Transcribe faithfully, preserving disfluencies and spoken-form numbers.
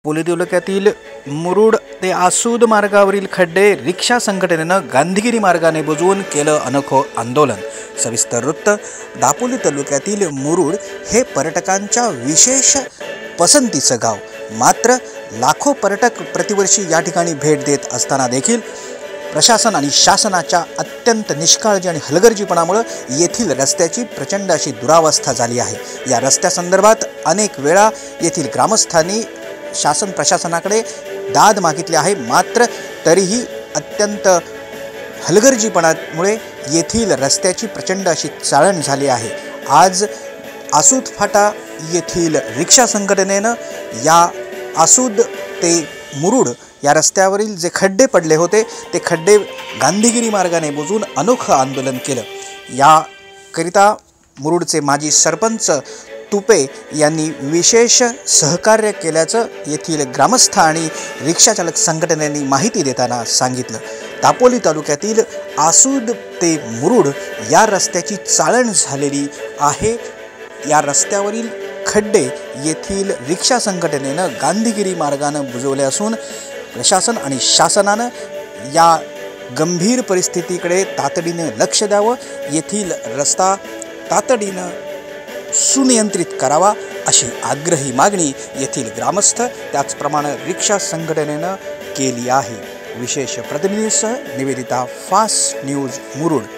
दापोली तालुक्यातील मुरुड ते आसूद मार्गावरील खड्डे रिक्षा संघटनेनं गांधीगिरी मार्गाने बुजवून केलं अनोखं आंदोलन। सविस्तर वृत्त। दापोली तालुक्यातील मुरुड हे पर्यटकांच्या विशेष पसंतीचं गाव, मात्र लाखो पर्यटक प्रतिवर्षी या ठिकाणी भेट देत असताना देखील प्रशासन आणि शासनाच्या अत्यंत निष्काळजी आणि हलगर्जीपणामुळे येथील रस्त्याची प्रचंड अशी दुरावस्था झाली आहे। या रस्त्यासंदर्भात अनेक वेळा येथील ग्रामस्थांनी शासन प्रशासनाकडे दाद मागितली आहे, मात्र तरीही अत्यंत हलगर्जीपणामुळे येथील रस्त्याची प्रचंड अशी चाळण झाली आहे। आज आसूद फाटा येथील रिक्षा संघटनेनं या आसूद ते मुरुड या रस्त्यावरील जे खड्डे पडले होते ते खड्डे गांधीगिरी मार्गाने बुजवून अनोखं आंदोलन केलं। याकरिता मुरुडचे माजी सरपंच तुपे यांनी विशेष सहकार्य केल्याचं येथील ग्रामस्थ आणि रिक्षाचालक संघटनेने माहिती देताना सांगितलं। दापोली तालुक्यातील आसूद ते मुरुड या रस्त्याची चाळण झालेली आहे। या रस्त्यावरील खड्डे येथील रिक्षा संघटनेनं गांधीगिरी मार्गानं बुजवले असून प्रशासन आणि शासनानं या गंभीर परिस्थितीकडे तातडीने लक्ष द्यावं, येथील रस्ता तातडीनं सुनियंत्रित करावा अशी आग्रही मागणी येथील ग्रामस्थ त्याचप्रमाणे रिक्षा संघटनेनं केली आहे। विशेष प्रतिनिधीसह निवेदिता, फास्ट न्यूज, मुरुड।